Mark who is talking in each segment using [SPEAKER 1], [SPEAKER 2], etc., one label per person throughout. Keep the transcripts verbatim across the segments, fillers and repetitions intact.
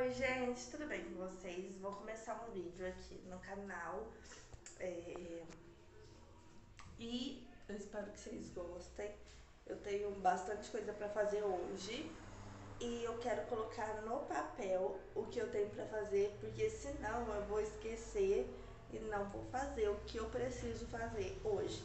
[SPEAKER 1] Oi gente, tudo bem com vocês? Vou começar um vídeo aqui no canal é... e eu espero que vocês gostem. Eu tenho bastante coisa pra fazer hoje e eu quero colocar no papel o que eu tenho pra fazer, porque senão eu vou esquecer e não vou fazer o que eu preciso fazer hoje.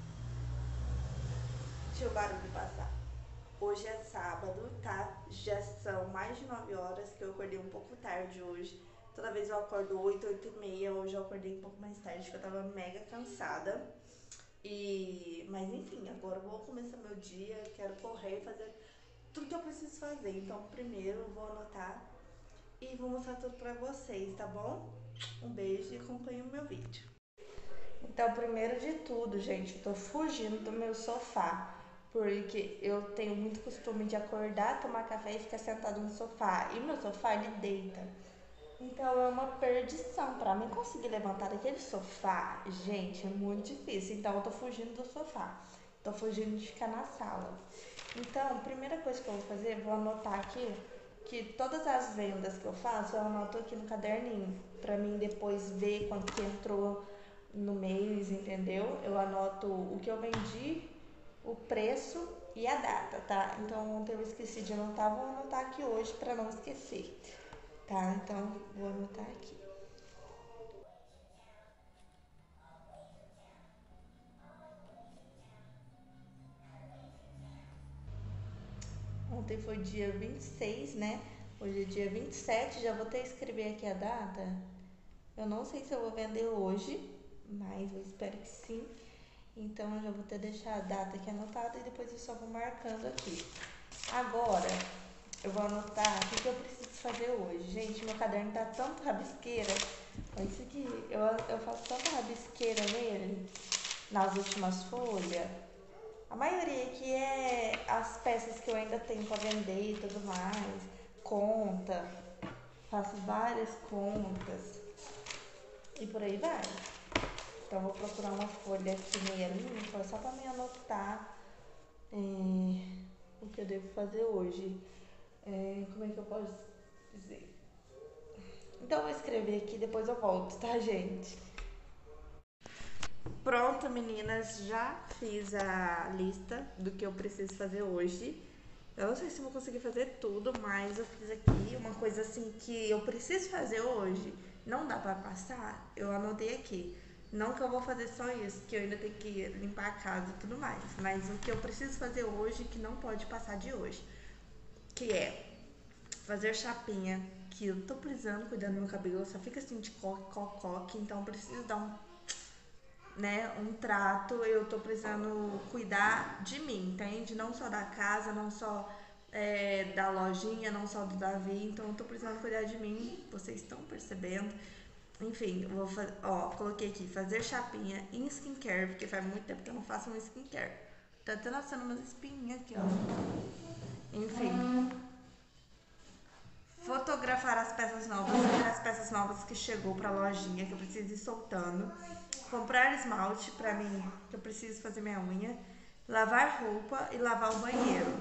[SPEAKER 1] Deixa o barulho passar. Hoje é sábado, tá? Já são mais de nove horas, que eu acordei um pouco tarde hoje. Toda vez eu acordo oito, oito e meia. Hoje eu acordei um pouco mais tarde, porque eu tava mega cansada. E... Mas enfim, agora eu vou começar meu dia, quero correr e fazer tudo que eu preciso fazer. Então primeiro eu vou anotar e vou mostrar tudo pra vocês, tá bom? Um beijo e acompanhe o meu vídeo. Então, primeiro de tudo, gente, eu tô fugindo do meu sofá, porque eu tenho muito costume de acordar, tomar café e ficar sentado no sofá. E meu sofá, ele deita. Então, é uma perdição. Pra mim conseguir levantar daquele sofá, gente, é muito difícil. Então, eu tô fugindo do sofá. Tô fugindo de ficar na sala. Então, a primeira coisa que eu vou fazer, vou anotar aqui, que todas as vendas que eu faço, eu anoto aqui no caderninho, pra mim depois ver quanto que entrou no mês, entendeu? Eu anoto o que eu vendi, o preço e a data, tá? Então ontem eu esqueci de anotar, vou anotar aqui hoje pra não esquecer, tá? Então vou anotar aqui. Ontem foi dia vinte e seis, né? Hoje é dia vinte e sete, já vou até escrever aqui a data. Eu não sei se eu vou vender hoje, mas eu espero que sim. Então eu já vou até deixar a data aqui anotada e depois eu só vou marcando aqui. Agora, eu vou anotar o que, que eu preciso fazer hoje. Gente, meu caderno tá tanto rabisqueira. Olha isso aqui. Eu, eu faço tanta rabisqueira nele, nas últimas folhas. A maioria aqui é as peças que eu ainda tenho pra vender e tudo mais. Conta. Faço várias contas. E por aí vai. Então, vou procurar uma folha aqui meia limpa, só pra me anotar é, o que eu devo fazer hoje. É, como é que eu posso dizer? Então, eu vou escrever aqui, depois eu volto, tá, gente? Pronto, meninas, já fiz a lista do que eu preciso fazer hoje. Eu não sei se vou conseguir fazer tudo, mas eu fiz aqui uma coisa assim que eu preciso fazer hoje. Não dá pra passar, eu anotei aqui. Não que eu vou fazer só isso, que eu ainda tenho que limpar a casa e tudo mais. Mas o que eu preciso fazer hoje, que não pode passar de hoje. Que é fazer chapinha, que eu tô precisando cuidar do meu cabelo, só fica assim de coque, coque, coque, então eu preciso dar um, né, um trato, eu tô precisando cuidar de mim, entende? Não só da casa, não só é, da lojinha, não só do Davi, então eu tô precisando cuidar de mim, vocês estão percebendo? Enfim, eu vou fazer, ó, coloquei aqui, fazer chapinha em skincare, porque faz muito tempo que eu não faço um skincare. Tá até nascendo umas espinhas aqui, ó. Enfim, fotografar as peças novas, as peças novas que chegou pra lojinha, que eu preciso ir soltando. Comprar esmalte pra mim, que eu preciso fazer minha unha. Lavar roupa e lavar o banheiro.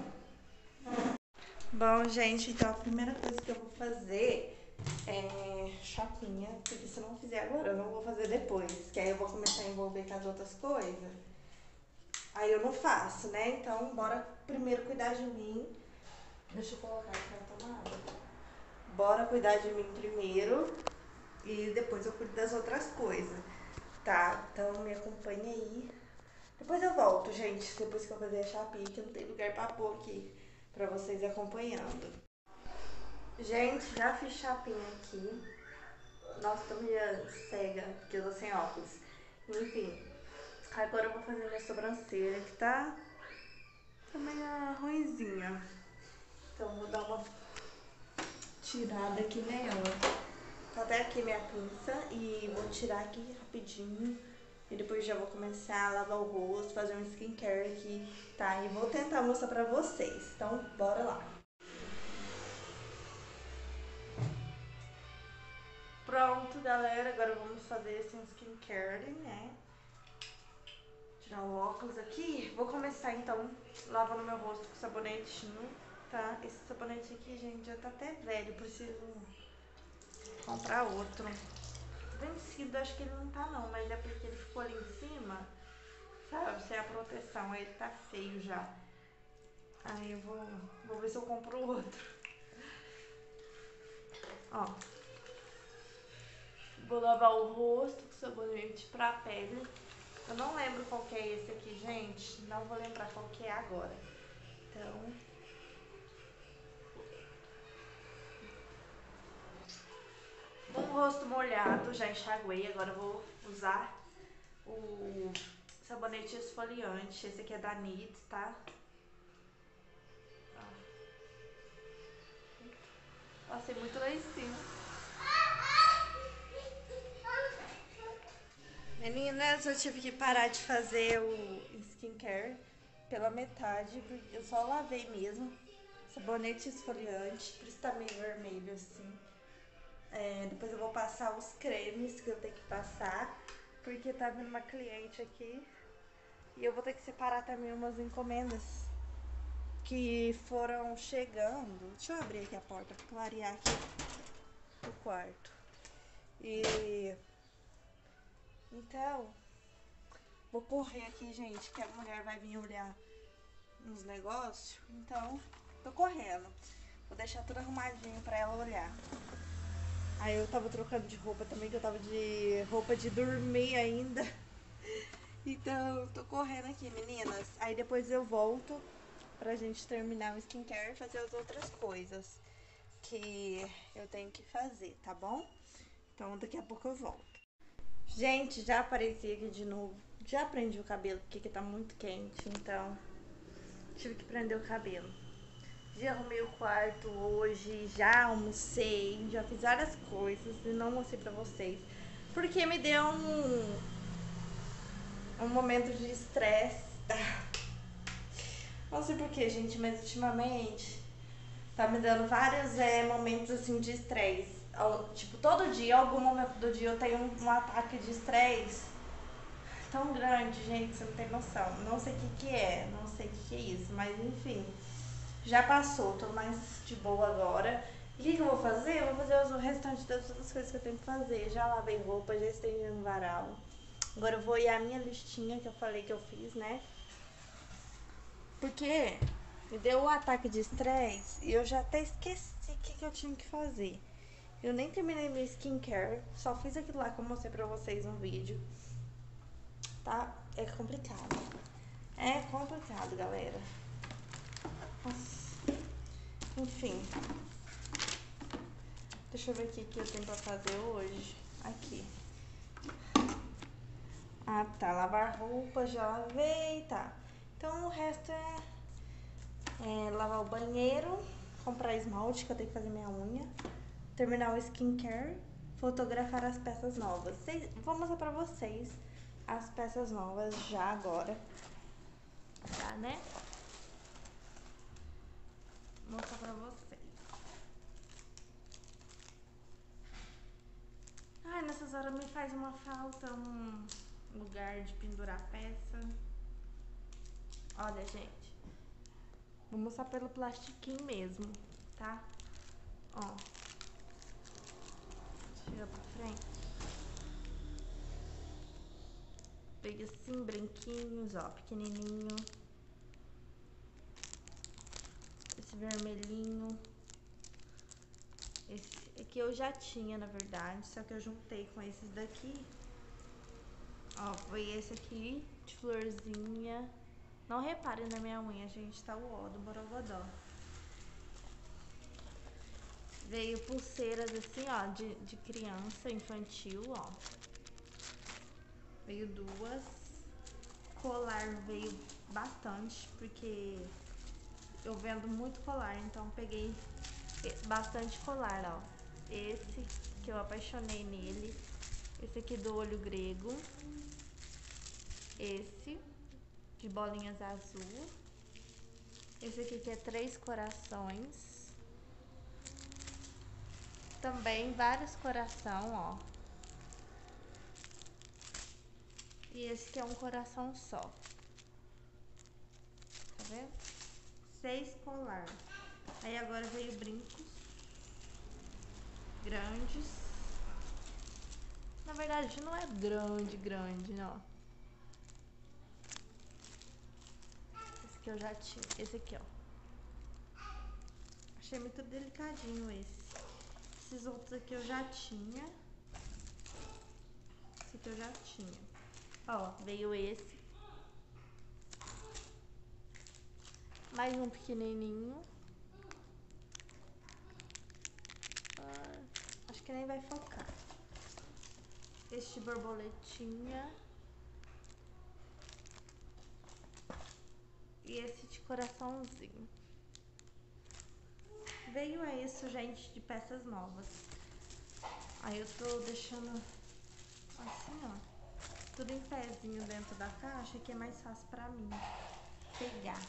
[SPEAKER 1] Bom, gente, então a primeira coisa que eu vou fazer é chapinha, porque se eu não fizer agora, eu não vou fazer depois, que aí eu vou começar a envolver com as outras coisas. Aí eu não faço, né? Então, bora primeiro cuidar de mim. Deixa eu colocar aqui na tomada. Bora cuidar de mim primeiro e depois eu cuido das outras coisas, tá? Então me acompanha aí. Depois eu volto, gente, depois que eu fazer a chapinha, que não tem lugar pra pôr aqui, pra vocês acompanhando. Gente, já fiz chapinha aqui. Nossa, tô meio cega, porque eu tô sem óculos. Enfim, agora eu vou fazer minha sobrancelha, que tá, tá meio ruinzinha. Então vou dar uma tirada aqui nela. Tá até aqui minha pinça e vou tirar aqui rapidinho. E depois já vou começar a lavar o rosto, fazer um skincare aqui, tá? E vou tentar mostrar pra vocês. Então, bora lá. Pronto, galera. Agora vamos fazer esse skincare, né? Tirar o óculos aqui. Vou começar, então, lavando meu rosto com sabonetinho, tá? Esse sabonete aqui, gente, já tá até velho. Preciso comprar outro. Vencido, acho que ele não tá não, mas é porque ele ficou ali em cima, sabe, sem a proteção, aí ele tá feio já. Aí eu vou, vou ver se eu compro outro. Ó, vou lavar o rosto com sabonete pra pele. Eu não lembro qual que é esse aqui, gente, não vou lembrar qual que é agora. Então, com o rosto molhado, já enxaguei, agora eu vou usar o sabonete esfoliante. Esse aqui é da Nid, tá? Passei muito lá em cima. Meninas, eu tive que parar de fazer o skincare pela metade, porque eu só lavei mesmo. Sabonete esfoliante, por isso tá meio vermelho assim. É, depois eu vou passar os cremes que eu tenho que passar, porque tá vindo uma cliente aqui. E eu vou ter que separar também umas encomendas que foram chegando. Deixa eu abrir aqui a porta pra clarear aqui o quarto. E então, vou correr aqui, gente, que a mulher vai vir olhar uns negócios. Então, tô correndo. Vou deixar tudo arrumadinho pra ela olhar. Aí eu tava trocando de roupa também, que eu tava de roupa de dormir ainda. Então, tô correndo aqui, meninas. Aí depois eu volto pra gente terminar o skincare e fazer as outras coisas que eu tenho que fazer, tá bom? Então, daqui a pouco eu volto. Gente, já apareci aqui de novo. Já prendi o cabelo porque que tá muito quente, então tive que prender o cabelo. Já arrumei o quarto hoje, já almocei, já fiz várias coisas e não mostrei pra vocês. Porque me deu um, um momento de estresse. Não sei porquê, gente, mas ultimamente tá me dando vários é, momentos assim de estresse. Tipo, todo dia, algum momento do dia eu tenho um, um ataque de estresse tão grande, gente, você não tem noção. Não sei o que que é, não sei o que que é isso, mas enfim, já passou, tô mais de boa agora. E o que que eu vou fazer? Eu vou fazer o restante das outras coisas que eu tenho que fazer. Já lavei roupa, já estendi no varal. Agora eu vou ir à minha listinha que eu falei que eu fiz, né? Porque me deu um ataque de estresse e eu já até esqueci o que, que eu tinha que fazer. Eu nem terminei meu skincare, só fiz aquilo lá que eu mostrei pra vocês no vídeo. Tá? É complicado. É complicado, galera. Nossa. Enfim. Deixa eu ver aqui o que eu tenho pra fazer hoje. Aqui. Ah, tá. Lavar roupa, já lavei, tá. Então o resto é, é lavar o banheiro, comprar esmalte, que eu tenho que fazer minha unha, terminar o skincare, fotografar as peças novas. Cês, vou mostrar pra vocês as peças novas já agora. Tá, né? Vou mostrar pra vocês. Ai, nessas horas me faz uma falta um lugar de pendurar peça. Olha, gente. Vou mostrar pelo plastiquinho mesmo, tá? Ó. Chega pra frente. Veio assim, branquinhos, ó, pequenininho. Esse vermelhinho. Esse aqui eu já tinha, na verdade, só que eu juntei com esses daqui. Ó, foi esse aqui, de florzinha. Não reparem na minha unha, gente, tá o ó do borogodó. Veio pulseiras assim, ó, de, de criança, infantil, ó. Veio duas. Colar veio bastante, porque eu vendo muito colar, então peguei bastante colar, ó. Esse, que eu apaixonei nele. Esse aqui do olho grego. Esse, de bolinhas azul. Esse aqui que é três corações. Também vários coração, ó. E esse que é um coração só. Tá vendo? Seis colar. Aí agora veio brincos. grandes. Na verdade, não é grande, grande, não. Esse aqui eu já tinha. Esse aqui, ó. Achei muito delicadinho esse. Esses outros aqui eu já tinha. Esse aqui eu já tinha. Ó, veio esse. Mais um pequenininho. Ah, acho que nem vai focar. Este borboletinha. E esse de coraçãozinho. Veio isso, gente, de peças novas. Aí eu tô deixando assim, ó. Tudo em pezinho dentro da caixa, que é mais fácil pra mim pegar.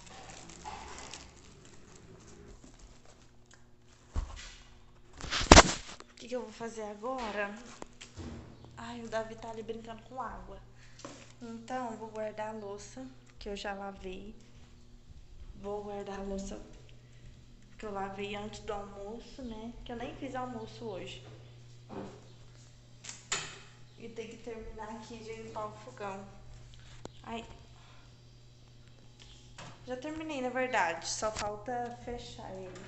[SPEAKER 1] O que, que eu vou fazer agora? Ai, o Davi tá ali brincando com água. Então, vou guardar a louça, que eu já lavei. Vou guardar a louça que eu lavei antes do almoço, né? Que eu nem fiz almoço hoje. E tem que terminar aqui de limpar o fogão. Ai. Já terminei, na verdade. Só falta fechar ele.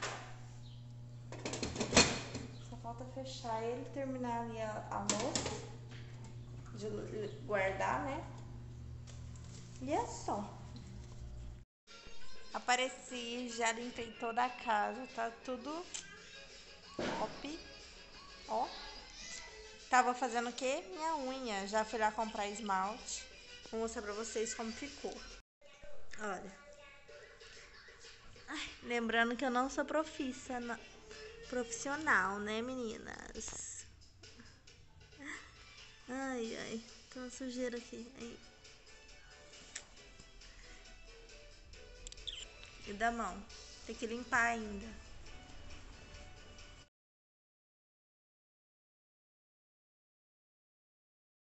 [SPEAKER 1] Só falta fechar ele, terminar ali a, a louça. De guardar, né? E é só. Apareci, já limpei toda a casa, tá tudo top. Ó. Tava fazendo o quê? Minha unha. Já fui lá comprar esmalte. Vou mostrar pra vocês como ficou. Olha. Ai, lembrando que eu não sou profissional, profissional, né, meninas? Ai, ai. Tem uma sujeira aqui. Ai. E da mão. Tem que limpar ainda.